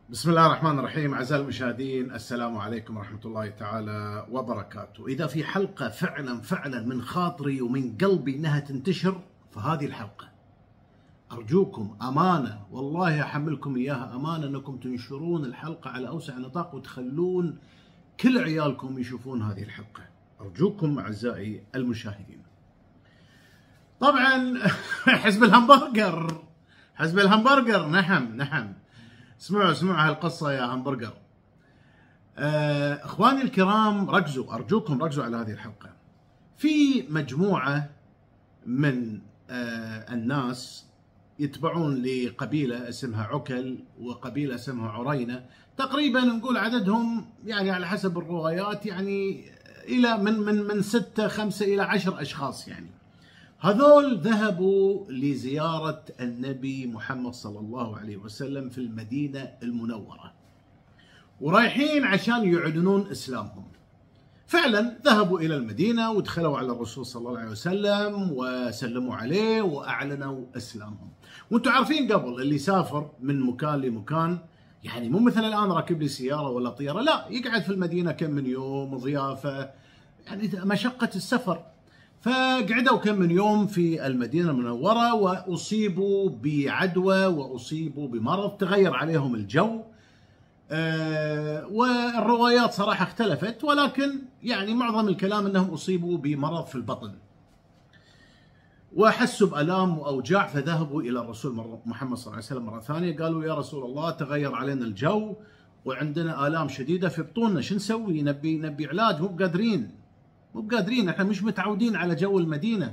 بسم الله الرحمن الرحيم. أعزائي المشاهدين، السلام عليكم ورحمة الله تعالى وبركاته. إذا في حلقة فعلا من خاطري ومن قلبي إنها تنتشر فهذه الحلقة. أرجوكم أمانة، والله أحملكم إياها أمانة، أنكم تنشرون الحلقة على أوسع نطاق وتخلون كل عيالكم يشوفون هذه الحلقة. أرجوكم أعزائي المشاهدين. طبعا حزب الهمبرجر نعم اسمعوا هالقصة يا همبرجر. اخواني الكرام، ارجوكم ركزوا على هذه الحلقة. في مجموعة من الناس يتبعون لقبيلة اسمها عكل وقبيلة اسمها عرينة، تقريبا نقول عددهم يعني على حسب الروايات يعني الى من 5 إلى 10 اشخاص. يعني هذول ذهبوا لزيارة النبي محمد صلى الله عليه وسلم في المدينة المنورة، ورايحين عشان يعلنون إسلامهم. فعلا ذهبوا إلى المدينة ودخلوا على الرسول صلى الله عليه وسلم وسلموا عليه وأعلنوا إسلامهم. وانتم عارفين قبل اللي سافر من مكان لمكان، يعني مو مثل الآن راكب لي سيارة ولا طيارة، لا، يقعد في المدينة كم من يوم، ضيافة، يعني مشقة السفر. فقعدوا كم من يوم في المدينة المنورة وأصيبوا بعدوى وأصيبوا بمرض، تغير عليهم الجو. والروايات صراحة اختلفت، ولكن يعني معظم الكلام أنهم أصيبوا بمرض في البطن وحسوا بألام وأوجاع، فذهبوا إلى الرسول محمد صلى الله عليه وسلم مرة ثانية. قالوا يا رسول الله، تغير علينا الجو وعندنا آلام شديدة في بطوننا، شو نسوي؟ نبي علاج، مو بقادرين، احنا مش متعودين على جو المدينة.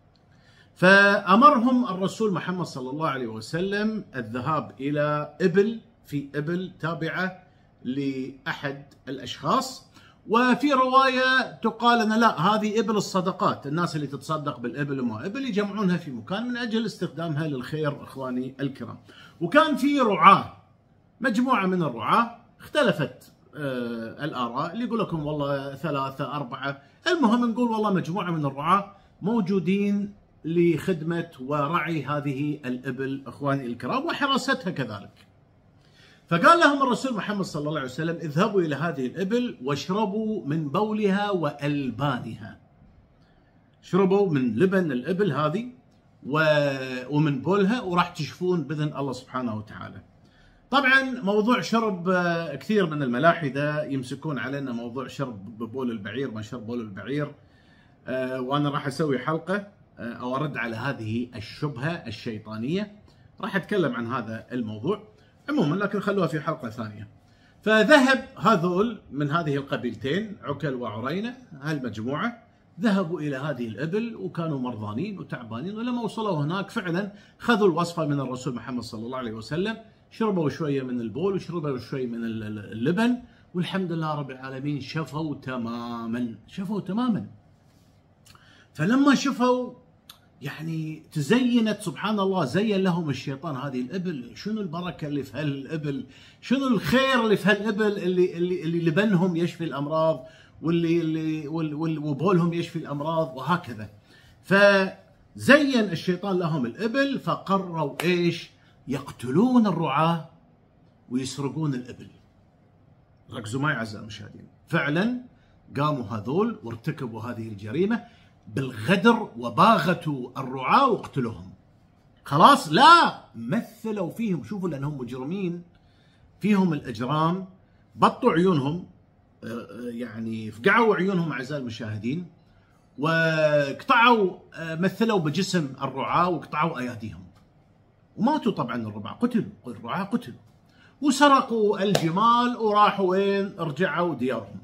فأمرهم الرسول محمد صلى الله عليه وسلم الذهاب إلى إبل تابعة لأحد الأشخاص. وفي رواية تقال أن لا، هذه إبل الصدقات، الناس اللي تتصدق بالإبل وما إبل يجمعونها في مكان من أجل استخدامها للخير. إخواني الكرام، وكان في رعاة، مجموعة من الرعاة، اختلفت الآراء، اللي يقول لكم والله 3 4، المهم نقول والله مجموعة من الرعاة موجودين لخدمة ورعي هذه الإبل إخواني الكرام وحراستها كذلك. فقال لهم الرسول محمد صلى الله عليه وسلم: اذهبوا إلى هذه الإبل واشربوا من بولها وألبانها. اشربوا من لبن الإبل هذه ومن بولها، وراح تشفون بإذن الله سبحانه وتعالى. طبعا موضوع شرب، كثير من الملاحدة يمسكون علينا موضوع شرب بول البعير، ما شرب بول البعير. وأنا راح أسوي حلقة أو أرد على هذه الشبهة الشيطانية، راح أتكلم عن هذا الموضوع عموما، لكن خلوها في حلقة ثانية. فذهب هذول من هذه القبيلتين عكل وعرينة، هالمجموعة ذهبوا إلى هذه الإبل وكانوا مرضانين وتعبانين، ولما وصلوا هناك فعلا خذوا الوصفة من الرسول محمد صلى الله عليه وسلم، شربوا شوية من البول وشربوا شوية من اللبن، والحمد لله رب العالمين شفوا تماما. فلما شفوا يعني تزينت، سبحان الله، زين لهم الشيطان هذه الإبل. شنو البركة اللي في هالإبل، شنو الخير اللي في هالإبل، اللي لبنهم يشفي الأمراض وبولهم يشفي الأمراض وهكذا. فزين الشيطان لهم الإبل، فقرروا إيش؟ يقتلون الرعاة ويسرقون الإبل. ركزوا معي أعزائي المشاهدين، فعلا قاموا هذول وارتكبوا هذه الجريمة بالغدر وباغتوا الرعاة وقتلوهم. خلاص، لا، مثلوا فيهم، شوفوا لأنهم مجرمين، فيهم الإجرام، بطوا عيونهم، يعني فقعوا عيونهم أعزائي المشاهدين، وقطعوا، مثلوا بجسم الرعاة وقطعوا أياديهم، وماتوا. طبعا الرعاة قتلوا، وسرقوا الجمال وراحوا وين؟ رجعوا ديارهم.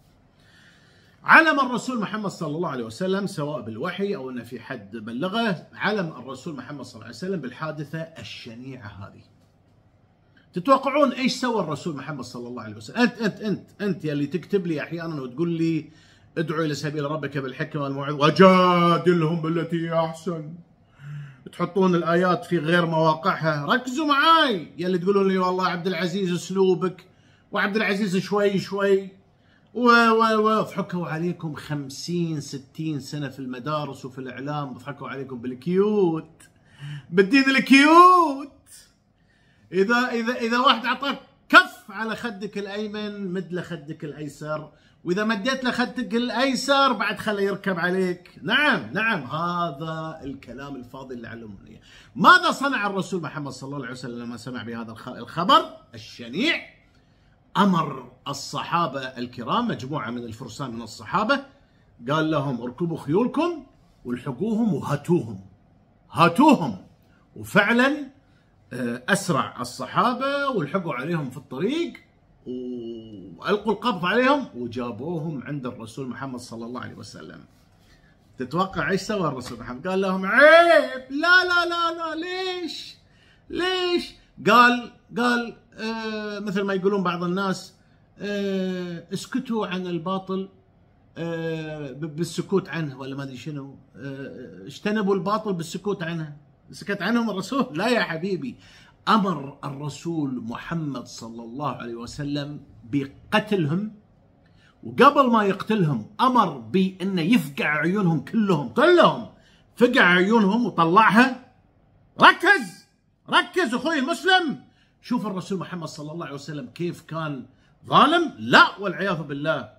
علم الرسول محمد صلى الله عليه وسلم، سواء بالوحي أو أن في حد بلغه، علم الرسول محمد صلى الله عليه وسلم بالحادثة الشنيعة هذه. تتوقعون إيش سوى الرسول محمد صلى الله عليه وسلم؟ أنت يلي تكتب لي أحيانا وتقول لي ادعو إلى سبيل ربك بالحكمة والموعظة وجادلهم بالتي هي أحسن، تحطون الآيات في غير مواقعها. ركزوا معاي يلي تقولون لي والله عبد العزيز أسلوبك، وعبد العزيز شوي وضحكوا عليكم 50 60 سنة في المدارس وفي الإعلام، ضحكوا عليكم بالكيوت، بالدين الكيوت. إذا واحد أعطاك كف وقف على خدك الايمن مد له خدك الايسر، واذا مديت له خدك الايسر بعد خله يركب عليك. نعم نعم، هذا الكلام الفاضي اللي علمونا اياه. ماذا صنع الرسول محمد صلى الله عليه وسلم لما سمع بهذا الخبر الشنيع؟ امر الصحابه الكرام، مجموعه من الفرسان من الصحابه، قال لهم اركبوا خيولكم والحقوهم وهاتوهم، هاتوهم. وفعلا اسرع الصحابه والحقوا عليهم في الطريق والقوا القبض عليهم وجابوهم عند الرسول محمد صلى الله عليه وسلم. تتوقع ايش سوى الرسول محمد؟ قال لهم عيب، لا لا لا لا، ليش؟ ليش؟ قال مثل ما يقولون بعض الناس اسكتوا عن الباطل بالسكوت عنه، ولا ما ادري شنو، اجتنبوا الباطل بالسكوت عنه. سكت عنهم الرسول؟ لا يا حبيبي، امر الرسول محمد صلى الله عليه وسلم بقتلهم، وقبل ما يقتلهم امر بانه يفقع عيونهم كلهم فقع عيونهم وطلعها. ركز ركز اخوي المسلم، شوف الرسول محمد صلى الله عليه وسلم كيف كان ظالم؟ لا والعياذ بالله.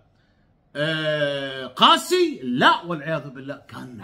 قاسي؟ لا والعياذ بالله. كان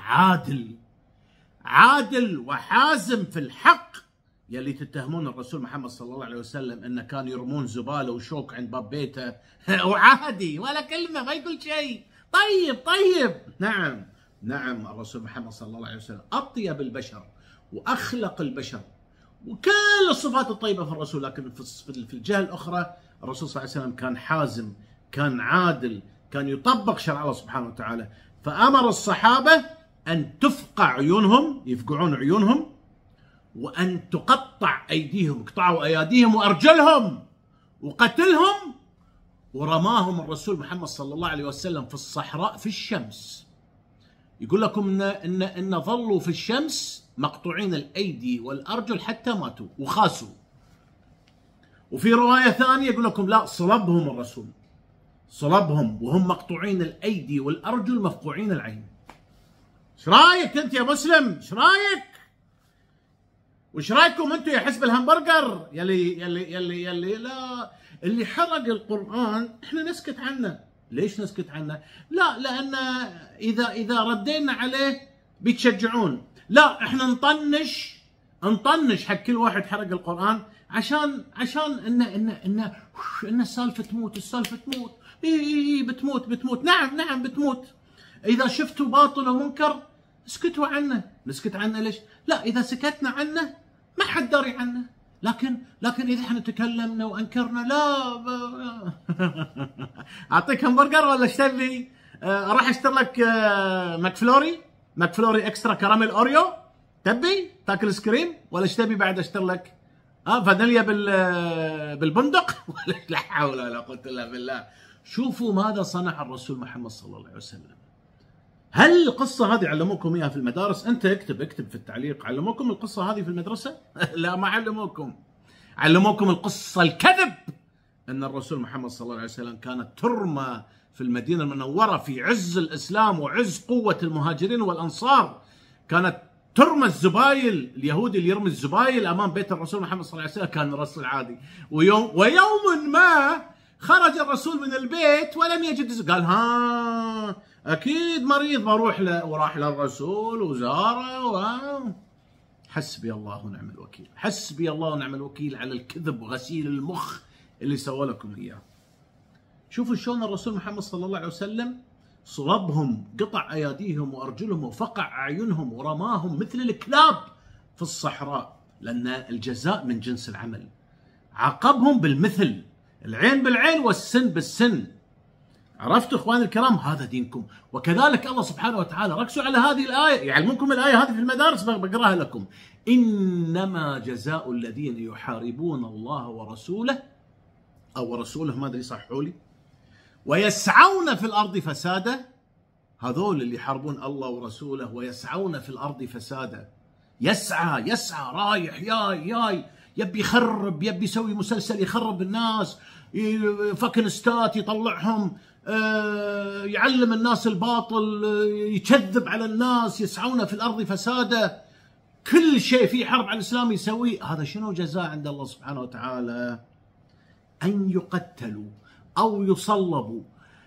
عادل وحازم في الحق. يلي تتهمون الرسول محمد صلى الله عليه وسلم انه كان يرمون زباله وشوك عند باب بيته وعادي ولا كلمه ما يقول شيء، طيب. نعم الرسول محمد صلى الله عليه وسلم اطيب البشر واخلق البشر وكل الصفات الطيبه في الرسول، لكن في الجهه الاخرى الرسول صلى الله عليه وسلم كان حازم، كان عادل، كان يطبق شرع الله سبحانه وتعالى. فامر الصحابه ان تفقع عيونهم، يفقعون عيونهم، وأن تقطع أيديهم، قطعوا أياديهم وأرجلهم وقتلهم، ورماهم الرسول محمد صلى الله عليه وسلم في الصحراء في الشمس. يقول لكم إن ظلوا في الشمس مقطوعين الأيدي والأرجل حتى ماتوا وخاسوا. وفي رواية ثانية يقول لكم لا، صلبهم الرسول، صلبهم وهم مقطوعين الأيدي والأرجل مفقوعين العين. ايش رايك انت يا مسلم؟ ايش رايك؟ وش رايكم انتم يا حزب الهمبرجر يلي لا، اللي حرق القرآن احنا نسكت عنه. ليش نسكت عنه؟ لا، لان اذا ردينا عليه بيتشجعون. لا، احنا نطنش حق كل واحد حرق القرآن عشان ان السالفه تموت، السالفه تموت. اي بتموت. نعم بتموت. اذا شفتوا باطل ومنكر اسكتوا عنه. نسكت عنه ليش؟ لا، اذا سكتنا عنه ما حد داري عنه، لكن اذا احنا تكلمنا وانكرنا لا اعطيك همبرجر ولا ايش تبي؟ اروح اشتري لك ماكفلوري اكسترا كراميل اوريو؟ تبي تاكل ايس كريم ولا ايش تبي بعد اشتري لك؟ فانيليا بالبندق؟ لا حول ولا قوه الا بالله. شوفوا ماذا صنع الرسول محمد صلى الله عليه وسلم. هل القصة هذه علموكم اياها في المدارس؟ انت اكتب في التعليق، علموكم القصة هذه في المدرسة؟ لا، ما علموكم القصة الكذب، ان الرسول محمد صلى الله عليه وسلم كانت ترمى في المدينة المنورة في عز الاسلام وعز قوة المهاجرين والانصار، كانت ترمى الزبايل، اليهودي اللي يرمي الزبايل امام بيت الرسول محمد صلى الله عليه وسلم كان الرسول عادي. ويوم ما خرج الرسول من البيت ولم يجد، قال ها اكيد مريض بروح له، وراح للرسول وزاره حسبي الله ونعم الوكيل، حسبي الله ونعم الوكيل على الكذب وغسيل المخ اللي سوى لكم اياه. شوفوا شلون الرسول محمد صلى الله عليه وسلم صلبهم، قطع اياديهم وارجلهم وفقع اعينهم ورماهم مثل الكلاب في الصحراء، لان الجزاء من جنس العمل. عاقبهم بالمثل، العين بالعين والسن بالسن. عرفتوا اخواني الكرام؟ هذا دينكم. وكذلك الله سبحانه وتعالى، ركزوا على هذه الايه، يعلمكم الايه هذه في المدارس، بقراها لكم. انما جزاء الذين يحاربون الله ورسوله او رسوله، ما ادري صححوا لي، ويسعون في الارض فسادا. هذول اللي يحاربون الله ورسوله ويسعون في الارض فسادا، يسعى رايح جاي، يبي يخرب، يبي يسوي مسلسل يخرب الناس، فاكنستات يطلعهم، يعلم الناس الباطل، يكذب على الناس، يسعون في الارض فسادا، كل شيء في حرب على الاسلام يسويه. هذا شنو جزاء عند الله سبحانه وتعالى؟ أن يقتلوا أو يصلبوا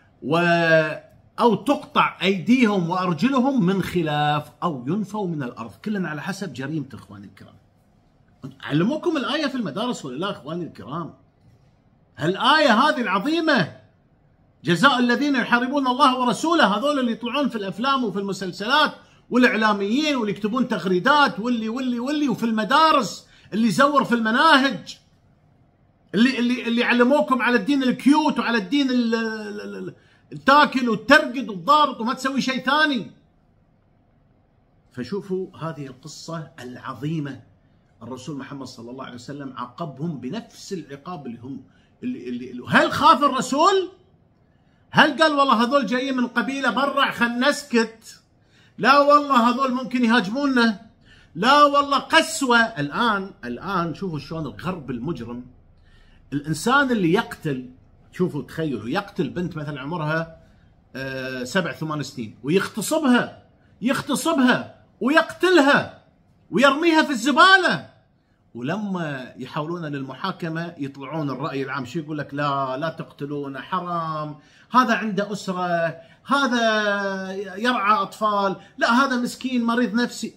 أو تقطع أيديهم وأرجلهم من خلاف أو ينفوا من الأرض، كلنا على حسب جريمة إخواني الكرام. علموكم الآية في المدارس ولا لا إخواني الكرام؟ هالآية هذه العظيمة، جزاء الذين يحاربون الله ورسوله، هذول اللي يطلعون في الأفلام وفي المسلسلات والإعلاميين واللي يكتبون تغريدات واللي وفي المدارس اللي يزور في المناهج، اللي علموكم على الدين الكيوت وعلى الدين تاكل وترقد وتضارب وما تسوي شيء ثاني. فشوفوا هذه القصة العظيمة، الرسول محمد صلى الله عليه وسلم عاقبهم بنفس العقاب اللي هل خاف الرسول؟ هل قال والله هذول جايين من قبيلة برع خلنا نسكت؟ لا والله هذول ممكن يهاجمونا. لا والله قسوة. الآن شوفوا شلون الغرب المجرم، الإنسان اللي يقتل، شوفوا تخيلوا يقتل بنت مثلا عمرها 7-8 سنين ويغتصبها ويقتلها ويرميها في الزبالة، ولما يحولون للمحاكمة يطلعون الرأي العام شو يقول لك؟ لا تقتلونه، حرام، هذا عنده أسرة، هذا يرعى أطفال، لا هذا مسكين مريض نفسي.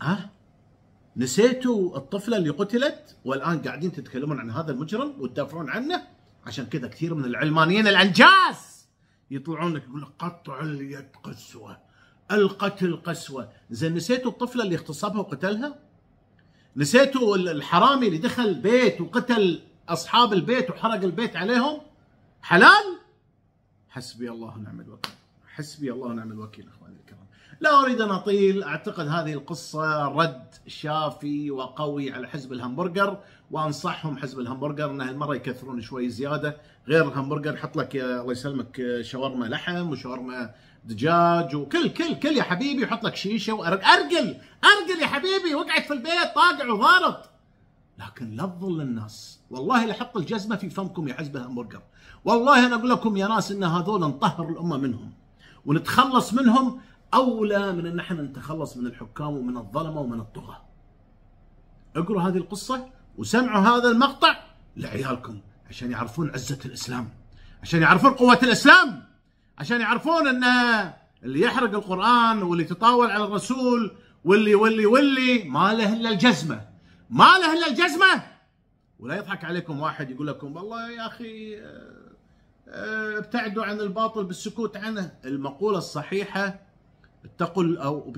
نسيتوا الطفلة اللي قتلت والآن قاعدين تتكلمون عن هذا المجرم وتدافعون عنه؟ عشان كذا كثير من العلمانيين الأنجاس يطلعون لك يقول لك قطع اليد قسوة، القتل قسوة. زين نسيتوا الطفلة اللي اغتصبها وقتلها؟ نسيتوا الحرامي اللي دخل بيت وقتل أصحاب البيت وحرق البيت عليهم؟ حلال؟ حسبي الله ونعم الوكيل، حسبي الله ونعم الوكيل. اخواني الكرام، لا اريد ان اطيل، اعتقد هذه القصه رد شافي وقوي على حزب الهمبرجر، وانصحهم حزب الهمبرجر ان هالمره يكثرون شوي زياده، غير الهمبرجر حط لك يا الله يسلمك شاورما لحم وشاورما دجاج وكل يا حبيبي، وحط لك شيشه ارجل يا حبيبي، واقعد في البيت طاقع وضارط، لكن لا تظل الناس. والله لحط الجزمه في فمكم يا حزب الهمبرجر، والله انا اقول لكم يا ناس ان هذول نطهر الامه منهم ونتخلص منهم اولى من ان احنا نتخلص من الحكام ومن الظلمه ومن الطغاه. اقروا هذه القصه وسمعوا هذا المقطع لعيالكم عشان يعرفون عزه الاسلام، عشان يعرفون قوه الاسلام، عشان يعرفون ان اللي يحرق القران واللي يتطاول على الرسول واللي ما له الا الجزمه، ما له الا الجزمه. ولا يضحك عليكم واحد يقول لكم والله يا اخي ابتعدوا عن الباطل بالسكوت عنه. المقولة الصحيحة اتقوا أو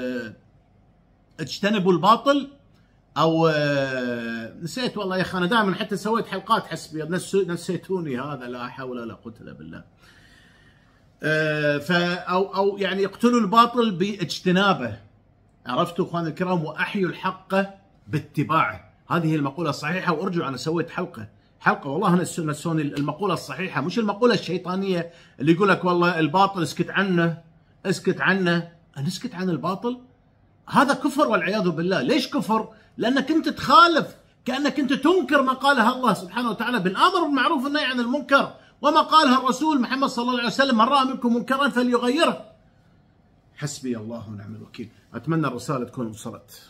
اجتنبوا الباطل، أو نسيت والله يا أخي، أنا دائما حتى سويت حلقات حسبي نسيتوني، هذا لا حول ولا قوة إلا بالله. أو يعني اقتلوا الباطل باجتنابه، عرفتوا اخواني الكرام، وأحيوا الحق باتباعه. هذه المقولة الصحيحة، وارجعوا أنا سويت حلقة والله نسوني المقولة الصحيحة، مش المقولة الشيطانية اللي يقول لك والله الباطل اسكت عنه. نسكت عن الباطل؟ هذا كفر والعياذ بالله. ليش كفر؟ لأنك أنت تخالف، كأنك أنت تنكر ما قالها الله سبحانه وتعالى بالأمر بالمعروف والنهي عن المنكر، وما قالها الرسول محمد صلى الله عليه وسلم: من رأى منكم منكرا فليغيره. حسبي الله ونعم الوكيل. أتمنى الرسالة تكون وصلت.